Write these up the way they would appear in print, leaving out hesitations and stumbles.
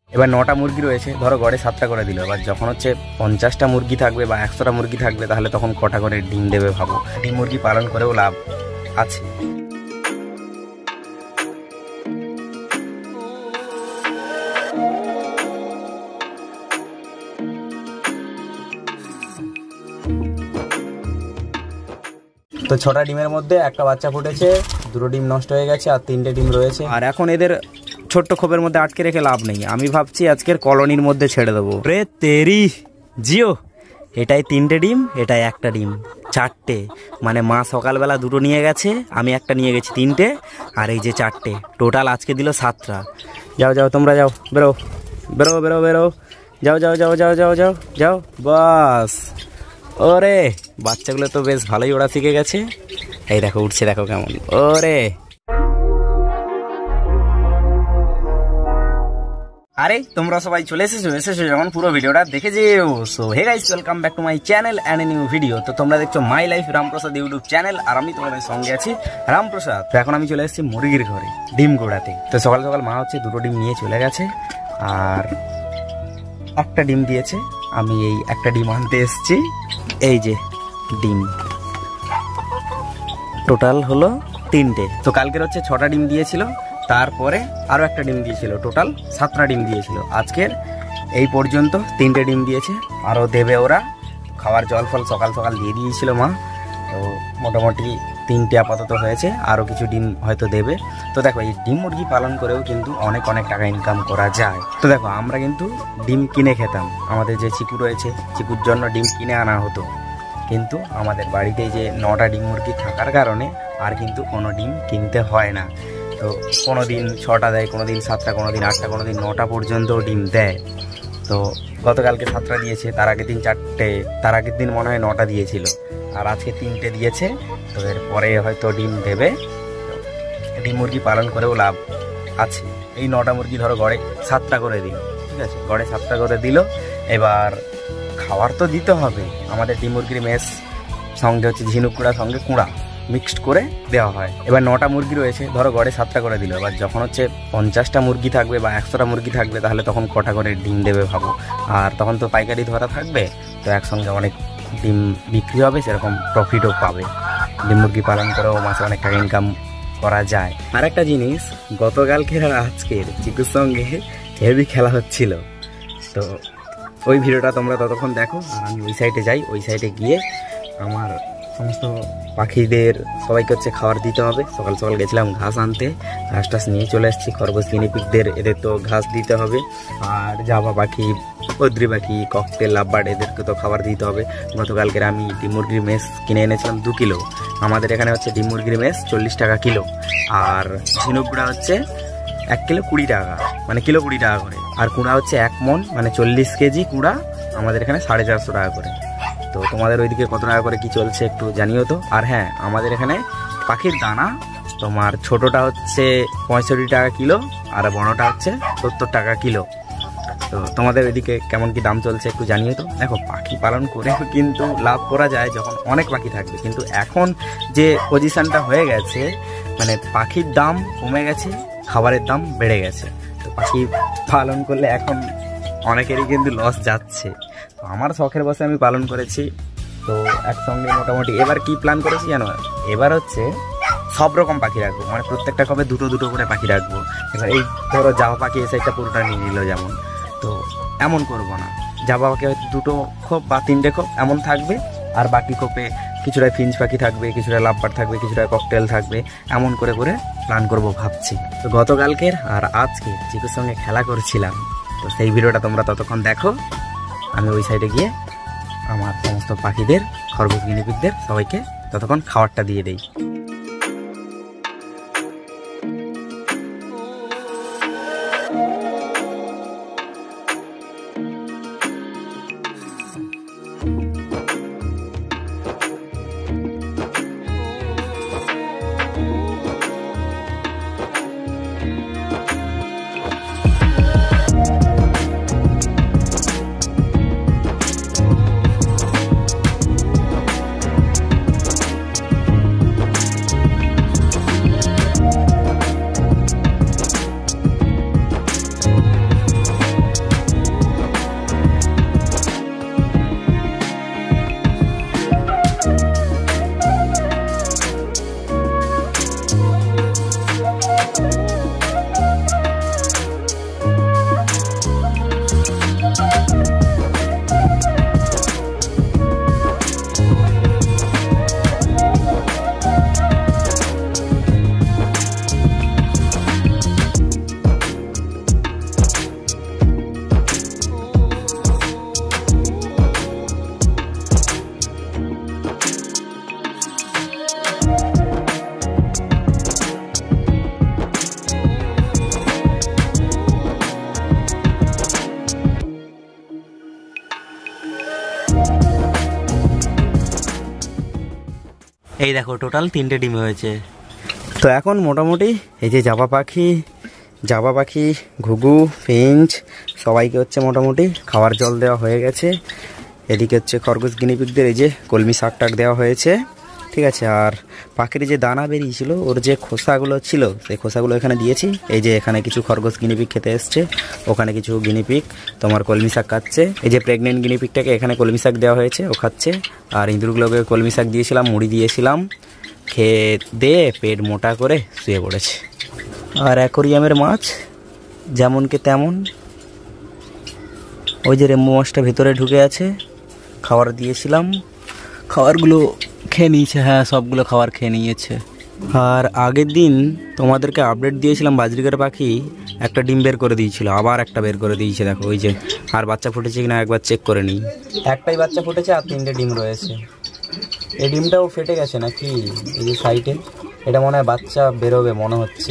এবার 9টা মুরগি রয়েছে, ধরো গড়ে 7টা করে দিল। এবার যখন হচ্ছে 50টা মুরগি থাকবে বা 100টা মুরগি থাকবে, তাহলে তখন কটা করে ডিম দেবে ভাবো। ডিম মুরগি পালন করেও লাভ আছে। তো 6টা ডিমের মধ্যে একটা বাচ্চা ফুটেছে, 2টো ডিম নষ্ট হয়ে গেছে আর 3টে ডিম রয়েছে। আর এখন এদের ছোট্ট খোপের মধ্যে আটকে রেখে লাভ নেই, আমি ভাবছি আজকের কলোনির মধ্যে ছেড়ে দেবো। রে তেরি জিও, এটাই 3টে ডিম, এটাই একটা ডিম, 4টে। মানে মা সকালবেলা 2টো নিয়ে গেছে, আমি একটা নিয়ে গেছি, 3টে, আর এই যে 4টে। টোটাল আজকে দিল 7টা। যাও যাও তোমরা যাও, বেরো বেরো বেরো বেরো, যাও যাও যাও যাও যাও যাও যাও, বাস। ওরে বাচ্চাগুলো তো বেশ ভালোই ওড়া শিখে গেছে। এই দেখো উঠছে, দেখো কেমন। ওরে আরে তোমরা সবাই চলে এসেছো যখন পুরো ভিডিওটা দেখে যেও। So hey guys, welcome back to my channel and a new video. তো তোমরা দেখছো my life Ramprasad YouTube channel, আর আমি তোমাদের সঙ্গে আছি রামপ্রসাদ। তো এখন আমি চলে এসেছি মুরগির ঘরে ডিম গোড়াতে। তো সকাল সকাল মা হচ্ছে 2টো ডিম নিয়ে চলে গেছে, আর একটা ডিম দিয়েছে। আমি এই একটা ডিম আনতে এসেছি। এই যে ডিম টোটাল হলো 3টে। তো কালকের হচ্ছে 6টা ডিম দিয়েছিল, তারপরে আরও একটা ডিম দিয়েছিল, টোটাল 7টা ডিম দিয়েছিল। আজকের এই পর্যন্ত 3টে ডিম দিয়েছে, আরও দেবে ওরা। খাওয়ার জল ফল সকাল সকাল দিয়ে দিয়েছিল মা। তো মোটামুটি 3টে আপাতত হয়েছে, আরও কিছু ডিম হয়তো দেবে। তো দেখো এই ডিম মুরগি পালন করেও কিন্তু অনেক টাকা ইনকাম করা যায়। তো দেখো আমরা কিন্তু ডিম কিনে খেতাম, আমাদের যে চিকু রয়েছে, চিকুর জন্য ডিম কিনে আনা হতো। কিন্তু আমাদের বাড়িতে যে 9টা ডিম মুরগি থাকার কারণে আর কিন্তু কোনো ডিম কিনতে হয় না। তো কোনো দিন 6টা দেয়, কোনো দিন 7টা, কোনো দিন 8টা, কোনো দিন 9টা পর্যন্ত ডিম দেয়। তো গতকালকে 7টা দিয়েছে, তার আগের দিন 4টে, তার আগের দিন মনে হয় 9টা দিয়েছিল, আর আজকে 3টে দিয়েছে। তো এরপরে হয়তো ডিম দেবে। ডিম মুরগি পালন করেও লাভ আছে। এই 9টা মুরগি ধরো গড়ে 7টা করে দিল, ঠিক আছে, গড়ে 7টা করে দিল। এবার খাবার তো দিতে হবে। আমাদের ডিম মুরগির মেস সঙ্গে হচ্ছে ঝিনুক কুড়া, সঙ্গে কুড়া মিক্সড করে দেওয়া হয়। এবার 9টা মুরগি রয়েছে, ধরো গড়ে 7টা করে দিল। এবার যখন হচ্ছে 50টা মুরগি থাকবে বা 100টা মুরগি থাকবে, তাহলে তখন কটা করে ডিম দেবে ভাবো। আর তখন তো পাইকারি ধরা থাকবে, তো একসঙ্গে অনেক ডিম বিক্রি হবে, সেরকম প্রফিটও পাবে। ডিম মুরগি পালন করেও মাসে অনেক টাকা ইনকাম করা যায়। আর একটা জিনিস, গতকালকের আর আজকের চিকুর সঙ্গে হেভি খেলা হচ্ছিল। তো ওই ভিডিওটা তোমরা ততক্ষণ দেখো, আর আমি ওই সাইডে যাই। ওই সাইডে গিয়ে আমার সমস্ত পাখিদের সবাইকে হচ্ছে খাবার দিতে হবে। সকাল সকাল গেছিলাম ঘাস আনতে, ঘাস টাস নিয়ে চলে এসেছি। খরগোশ গিনিপিগদের এদের তো ঘাস দিতে হবে, আর জাবা পাখি, বদ্রি পাখি, ককটেল, লাভবার্ড, এদেরকে তো খাবার দিতে হবে। গতকালকের আমি ডিম মুরগির মেস কিনে এনেছিলাম 2 কিলো। আমাদের এখানে হচ্ছে ডিম মুরগির মেস 40 টাকা কিলো, আর ঝিনুকগুড়া হচ্ছে 1 কিলো 20 টাকা, মানে কিলো 20 টাকা করে। আর কুড়া হচ্ছে 1 মণ, মানে 40 কেজি কুড়া আমাদের এখানে 450 টাকা করে। তো তোমাদের ওইদিকে কত টাকা করে কি চলছে একটু জানিও তো। আর হ্যাঁ, আমাদের এখানে পাখির দানা তোমার ছোটটা হচ্ছে 65 টাকা কিলো, আর বড়টা হচ্ছে 70 টাকা কিলো। তো তোমাদের ওইদিকে কেমন কি দাম চলছে একটু জানিও তো। দেখো পাখি পালন করেও কিন্তু লাভ করা যায় যখন অনেক পাখি থাকবে, কিন্তু এখন যে পজিশনটা হয়ে গেছে, মানে পাখির দাম কমে গেছে, খাবারের দাম বেড়ে গেছে। তো পাখি পালন করলে এখন অনেকেরই কিন্তু লস যাচ্ছে। তো আমার শখের বসে আমি পালন করেছি। তো একসঙ্গে মোটামুটি এবার কি প্ল্যান করেছি জানো, এবার হচ্ছে সব রকম পাখি রাখবো, মানে প্রত্যেকটা কবে 2টো করে পাখি রাখবো। এবার এই ধরো জাভা পাখি এসে একটা পুরোটা নিয়ে নিল যেমন, তো এমন করবো না। জাভা পাখি হয়তো 2টো খোপ বা 3টে খোপ এমন থাকবে, আর বাকি খোপে কিছুটা ফিঞ্চ পাখি থাকবে, কিছুটা লাভবার্ড থাকবে, কিছুটা ককটেল থাকবে, এমন করে প্ল্যান করবো ভাবছি। তো গতকালকের আর আজকে চিকুর সঙ্গে খেলা করছিলাম, তো সেই ভিডিওটা তোমরা ততক্ষণ দেখো। আমি ওই সাইডে গিয়ে আমার সমস্ত পাখিদের, খরগোশ গিনিপিগদের সবাইকে ততক্ষণ খাবারটা দিয়ে দেই। এই দেখো টোটাল 3টে ডিম হয়েছে। তো এখন মোটামুটি এই যে জাবা পাখি ঘুঘু ফিঞ্চ সবাইকে হচ্ছে মোটামুটি খাওয়ার জল দেওয়া হয়ে গেছে। এদিকে হচ্ছে খরগোশ গিনিপিগদের এই যে কলমি শাক টাক দেওয়া হয়েছে, ঠিক আছে। আর পাখির যে দানা বেরিয়েছিল ওর যে খোসাগুলো ছিল সেই খোসাগুলো এখানে দিয়েছি। এই যে এখানে কিছু খরগোশ গিনিপিগ খেতে এসছে, ওখানে কিছু গিনিপিগ তোমার কলমি শাক খাচ্ছে। এই যে প্রেগনেন্ট গিনিপিগটাকে এখানে কলমি শাক দেওয়া হয়েছে, ও খাচ্ছে। আর ইঁদুরগুলোকে কলমি শাক দিয়েছিলাম, মুড়ি দিয়েছিলাম, খেয়ে দিয়ে পেট মোটা করে শুয়ে পড়েছে। আর অ্যাকোরিয়ামের মাছ যেমনকে তেমন, ওই যে রেম্বো মাছটা ভেতরে ঢুকে আছে, খাবার দিয়েছিলাম, খাবারগুলো খেয়ে নিয়েছে। হ্যাঁ, সবগুলো খাবার খেয়ে নিয়েছে। আর আগের দিন তোমাদেরকে আপডেট দিয়েছিলাম বাজরিকার পাখি একটা ডিম বের করে দিয়েছিল, আবার একটা বের করে দিয়েছে। দেখো ওই যে, আর বাচ্চা ফুটেছে কিনা একবার চেক করে নিই। একটাই বাচ্চা ফুটেছে আর 3টে ডিম রয়েছে। এই ডিমটাও ফেটে গেছে নাকি এই যে সাইডে, এটা মনে হয় বাচ্চা বেরোবে মনে হচ্ছে,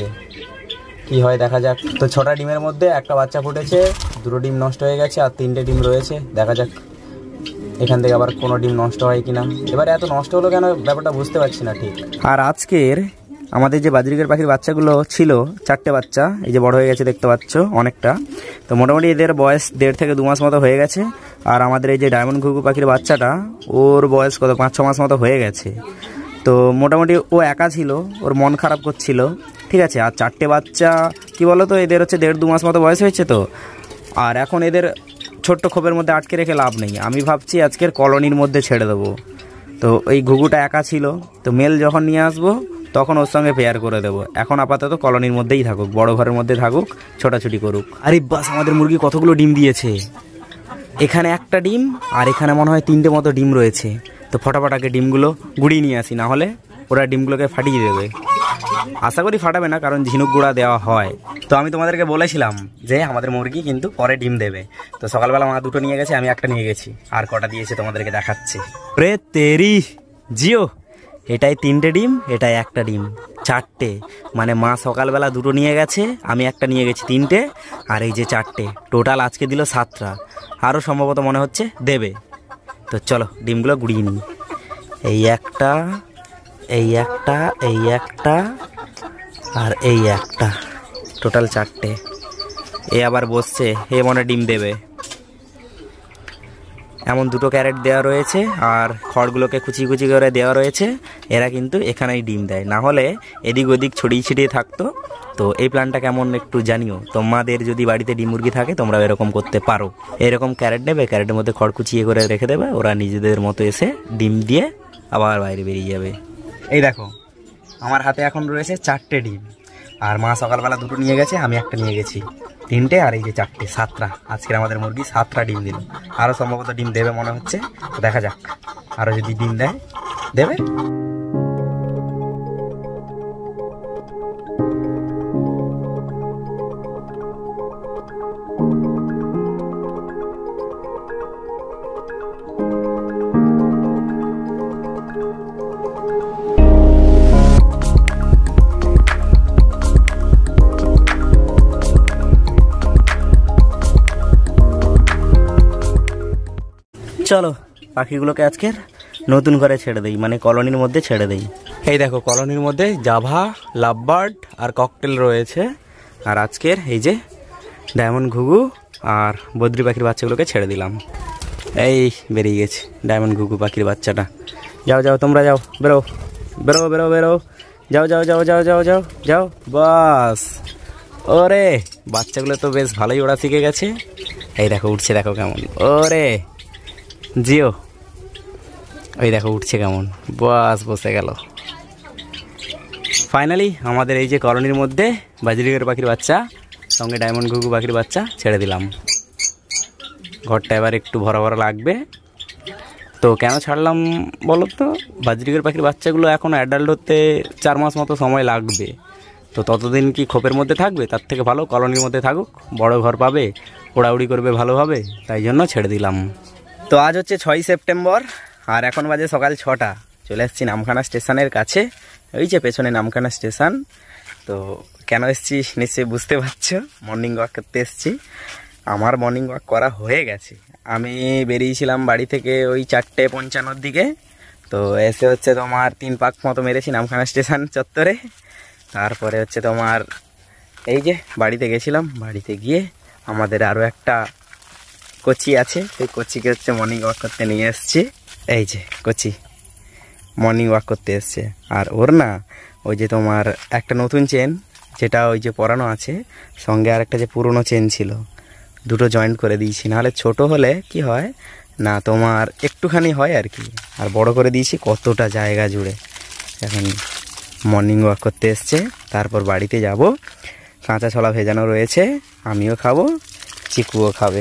কি হয় দেখা যাক। তো 6টা ডিমের মধ্যে একটা বাচ্চা ফুটেছে, 2টো ডিম নষ্ট হয়ে গেছে আর 3টে ডিম রয়েছে। দেখা যাক এখান থেকে আবার কোনো ডিম নষ্ট হয় কিনা। এবারে এত নষ্ট হলো কেন ব্যাপারটা বুঝতে পারছি না ঠিক। আর আজকের আমাদের যে বাজরিকার পাখির বাচ্চাগুলো ছিল 4টে বাচ্চা, এই যে বড় হয়ে গেছে দেখতে পাচ্ছ অনেকটা। তো মোটামুটি এদের বয়স 1.5 থেকে 2 মাস মতো হয়ে গেছে। আর আমাদের এই যে ডায়মন্ড ঘুঘু পাখির বাচ্চাটা, ওর বয়স কত 5-6 মাস মতো হয়ে গেছে। তো মোটামুটি ও একা ছিল, ওর মন খারাপ করছিল, ঠিক আছে। আর 4টে বাচ্চা কি বলো তো, এদের হচ্ছে 1.5-2 মাস মতো বয়স হয়েছে। তো আর এখন এদের ছোট্ট খোপের মধ্যে আটকে রেখে লাভ নেই, আমি ভাবছি আজকের কলোনির মধ্যে ছেড়ে দেবো। তো এই ঘুঘুটা একা ছিল, তো মেল যখন নিয়ে আসবো তখন ওর সঙ্গে পেয়ার করে দেবো। এখন আপাতত কলোনির মধ্যেই থাকুক, বড় ঘরের মধ্যে থাকুক, ছোটাছুটি করুক। আরে বাস, আমাদের মুরগি কতগুলো ডিম দিয়েছে। এখানে একটা ডিম আর এখানে মনে হয় 3টে মতো ডিম রয়েছে। তো ফটাফটাকে ডিমগুলো গুড়িয়ে নিয়ে আসি, না হলে ওরা ডিমগুলোকে ফাটিয়ে দেবে। আশা করি ফাটাবে না, কারণ ঝিনুক গুঁড়া দেওয়া হয়। তো আমি তোমাদেরকে বলেছিলাম যে আমাদের মুরগি কিন্তু পরে ডিম দেবে। তো সকালবেলা মা 2টো নিয়ে গেছে, আমি একটা নিয়ে গেছি। আর কটা দিয়েছে তোমাদেরকে দেখাচ্ছি। রে তেরি জিও, এটাই 3টে ডিম, এটাই একটা ডিম, 4টে। মানে মা সকালবেলা 2টো নিয়ে গেছে, আমি একটা নিয়ে গেছি, 3টে। আর এই যে 4টে, টোটাল আজকে দিল 7টা। আরও সম্ভবত মনে হচ্ছে দেবে। তো চলো ডিমগুলো গুড়িয়ে নিই। এই একটা, এই একটা, এই একটা আর এই একটা, টোটাল 4টে। এ আবার বসছে, এ মনে ডিম দেবে। এমন 2টো ক্যারেট দেওয়া রয়েছে আর খড়গুলোকে কুচি কুচি করে দেওয়া রয়েছে। এরা কিন্তু এখানেই ডিম দেয়, না হলে এদিক ওদিক ছড়িয়ে ছিটিয়ে থাকতো। তো এই প্ল্যানটা কেমন একটু জানিও। তোমাদের যদি বাড়িতে ডিম মুরগি থাকে তোমরা এরকম করতে পারো। এরকম ক্যারেট নেবে, ক্যারেটের মধ্যে খড় কুচিয়ে করে রেখে দেবে, ওরা নিজেদের মতো এসে ডিম দিয়ে আবার বাইরে বেরিয়ে যাবে। এই দেখো আমার হাতে এখন রয়েছে 4টে ডিম। আর মা সকালবেলা 2টো নিয়ে গেছে, আমি একটা নিয়ে গেছি, 3টে। আর এই যে 4টে, 7টা। আজকের আমাদের মুরগি 7টা ডিম দিল। আরও সম্ভবত ডিম দেবে মনে হচ্ছে, দেখা যাক। আরও যদি ডিম দেয় দেবে। চলো পাখিগুলোকে আজকের নতুন করে ছেড়ে দেই, মানে কলোনির মধ্যে ছেড়ে দেই। এই দেখো কলোনির মধ্যে জাভা, লাভবার্ড আর ককটেল রয়েছে। আর আজকের এই যে ডায়মন্ড ঘুঘু আর বদ্রি পাখির বাচ্চাগুলোকে ছেড়ে দিলাম। এই বেরিয়ে গেছে ডায়মন্ড ঘুঘু পাখির বাচ্চাটা। যাও যাও তোমরা যাও, বেরো বেরো বেরো বেরো, যাও যাও যাও যাও যাও যাও যাও, বাস। ওরে বাচ্চাগুলো তো বেশ ভালোই ওড়া শিখে গেছে। এই দেখো উঠছে, দেখো কেমন, ওরে জিও, ওই দেখো উঠছে কেমন, বাস বসে গেল। ফাইনালি আমাদের এই যে কলোনির মধ্যে বাজরিকার পাখির বাচ্চা সঙ্গে ডায়মন্ড ঘুঘু পাখির বাচ্চা ছেড়ে দিলাম। ঘরটা এবার একটু ভরা ভরা লাগবে। তো কেন ছাড়লাম বলো তো, বাজরিকার পাখির বাচ্চাগুলো এখন অ্যাডাল্ট হতে 4 মাস মতো সময় লাগবে। তো ততদিন কি খোপের মধ্যে থাকবে, তার থেকে ভালো কলোনির মধ্যে থাকুক, বড় ঘর পাবে, ওড়াউড়ি করবে ভালোভাবে, তাই জন্য ছেড়ে দিলাম। তো আজ হচ্ছে 6ই সেপ্টেম্বর আর এখন বাজে সকাল 6টা। চলে এসেছি নামখানা স্টেশনের কাছে, ওই যে পেছনে নামখানা স্টেশন। তো কেন এসেছি নিশ্চয়ই বুঝতে পারছো, মর্নিং ওয়াক করতে এসেছি। আমার মর্নিং ওয়াক করা হয়ে গেছে। আমি বেরিয়েছিলাম বাড়ি থেকে ওই 4:55 দিকে। তো এসে হচ্ছে তোমার 3 পাক মতো মেরেছি নামখানা স্টেশন চত্বরে। তারপরে হচ্ছে তোমার এই যে বাড়িতে গেছিলাম, বাড়িতে গিয়ে আমাদের আরও একটা কচি আছে, সেই কচিকে হচ্ছে মর্নিং ওয়াক করতে নিয়ে এসছি। এই যে কচি মর্নিং ওয়াক করতে এসছে। আর ওর না ওই যে তোমার একটা নতুন চেন যেটা ওই যে পরানো আছে, সঙ্গে আর একটা যে পুরনো চেন ছিল, দুটো জয়েন্ট করে দিয়েছি। নাহলে ছোট হলে কি হয় না তোমার একটুখানি হয় আর কি, আর বড় করে দিয়েছি কতটা জায়গা জুড়ে। এখন মর্নিং ওয়াক করতে এসছে, তারপর বাড়িতে যাব। কাঁচা ছোলা ভেজানো রয়েছে, আমিও খাবো, চিকুও খাবে।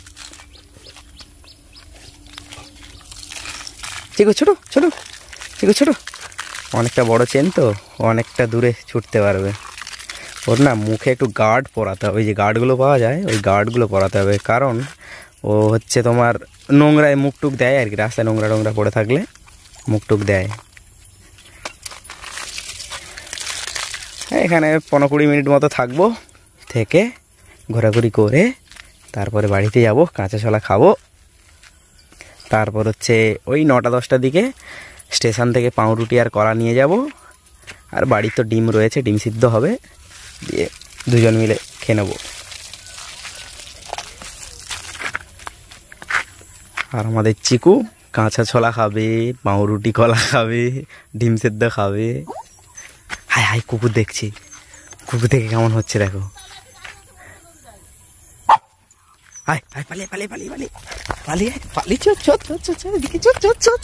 চিকু ছোটো ছোটো, চিকু ছোটো, অনেকটা বড় চেন তো অনেকটা দূরে ছুটতে পারবে। ওর না মুখে একটু গার্ড পরাতে হবে, ওই যে গার্ডগুলো পাওয়া যায় ওই গার্ডগুলো পরাতে হবে, কারণ ও হচ্ছে তোমার নোংরায় মুখটুক দেয় আর কি, রাস্তায় নোংরা টোংরা পড়ে থাকলে মুখটুক দেয়। এখানে 15-20 মিনিট মতো থাকবো, থেকে ঘোরাঘুরি করে তারপরে বাড়িতে যাব, কাঁচা ছোলা খাবো। তারপর হচ্ছে ওই 9টা-10টার দিকে স্টেশন থেকে পাউরুটি আর কলা নিয়ে যাব। আর বাড়ির তো ডিম রয়েছে, ডিম সিদ্ধ হবে, দিয়ে দুজন মিলে খেয়ে নেবো। আর আমাদের চিকু কাঁচা ছোলা খাবে, পাউরুটি কলা খাবে, ডিম সিদ্ধ খাবে। হাই হাই কুকুর দেখছি, কুকুর দেখে কেমন হচ্ছে দেখো। হাই হাই পালিয়ে পালিয়ে পালিয়ে পালিয়ে পালিয়ে পালিয়ে চোর চোর চোর চোর চোর এদিকে চোর চোর চোর।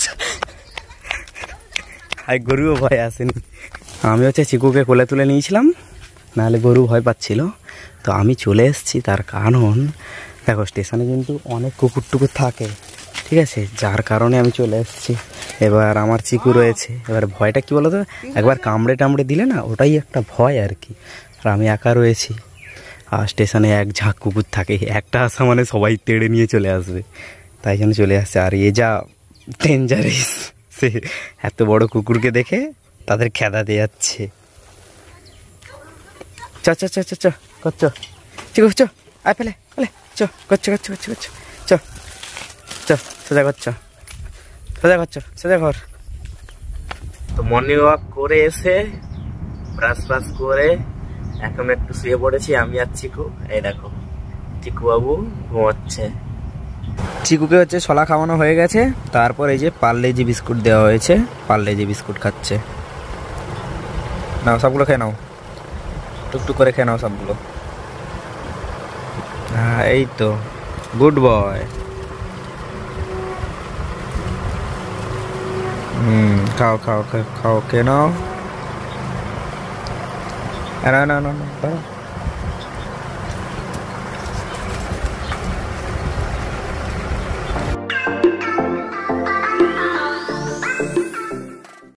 হাই গরুও ভয় আসেনি। আমি হচ্ছে চিকুকে কোলে তুলে নিয়েছিলাম, নাহলে গরু ভয় পাচ্ছিল। তো আমি চলে এসেছি, তার কারণ দেখো স্টেশনে কিন্তু অনেক কুকুর টুকুর থাকে, ঠিক আছে, যার কারণে আমি চলে এসেছি। এবার আমার চিকু রয়েছে, এবার ভয়টা কি বলো তো, একবার কামড়ে টামড়ে দিলে না ওটাই একটা ভয় আর কি। আর আমি একা রয়েছি, আর স্টেশনে এক ঝাঁক কুকুর থাকে, একটা আসা মানে সবাই তেড়ে নিয়ে চলে আসবে, তাই জন্য চলে আসছে। আর এ যা ডেঞ্জারাস, সে এত বড় কুকুরকে দেখে তাদের খেদা দিয়ে যাচ্ছে। চ চ চ চ চ করছো চিকু, চ আয় পেলে পেলে চ করছো করছো করছো করছো চ চ সোজা করছো সোজা করছো সোজা ঘর। তো মর্নিং ওয়াক করে এসে ব্রাশ ফ্রাশ করে এখন একটু শুয়ে পড়েছি আমি আর চিকু। এই দেখো চিকু বাবু ঘুমাচ্ছে। চিকুকে হচ্ছে ছোলা খাওয়ানো হয়ে গেছে, তারপর এই যে পার্লেজি বিস্কুট দেওয়া হয়েছে, পার্লেজি বিস্কুট খাচ্ছে। নাও সবগুলো খেয়ে নাও, টুকটুক করে খেয়ে নাও সবগুলো। হ্যাঁ এই তো গুড বয়। খাও খাও খাও খেয়ে নাও। না না না না